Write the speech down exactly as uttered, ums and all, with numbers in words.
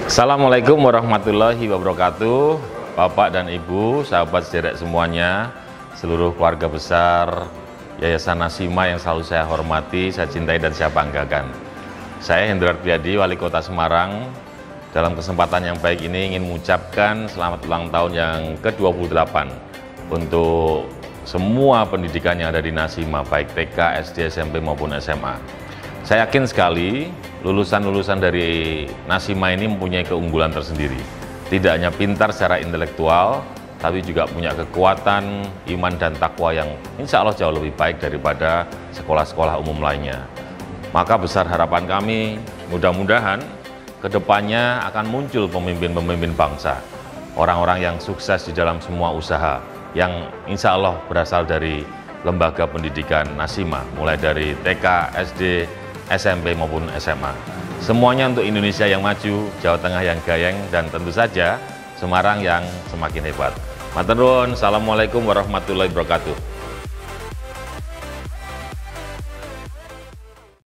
Assalamualaikum warahmatullahi wabarakatuh. Bapak dan Ibu, sahabat sederek semuanya, seluruh keluarga besar Yayasan Nasima yang selalu saya hormati, saya cintai dan saya banggakan. Saya Hendrar Priyadi, Wali Kota Semarang. Dalam kesempatan yang baik ini ingin mengucapkan selamat ulang tahun yang ke dua puluh delapan untuk semua pendidikan yang ada di Nasima, baik T K, S D, S M P maupun S M A. Saya yakin sekali lulusan-lulusan dari Nasima ini mempunyai keunggulan tersendiri. Tidak hanya pintar secara intelektual, tapi juga punya kekuatan, iman dan takwa yang insya Allah jauh lebih baik daripada sekolah-sekolah umum lainnya. Maka besar harapan kami, mudah-mudahan kedepannya akan muncul pemimpin-pemimpin bangsa, orang-orang yang sukses di dalam semua usaha, yang insya Allah berasal dari lembaga pendidikan Nasima, mulai dari T K, S D, S M P maupun S M A. Semuanya untuk Indonesia yang maju, Jawa Tengah yang gayeng, dan tentu saja Semarang yang semakin hebat. Matur nuwun, assalamualaikum warahmatullahi wabarakatuh.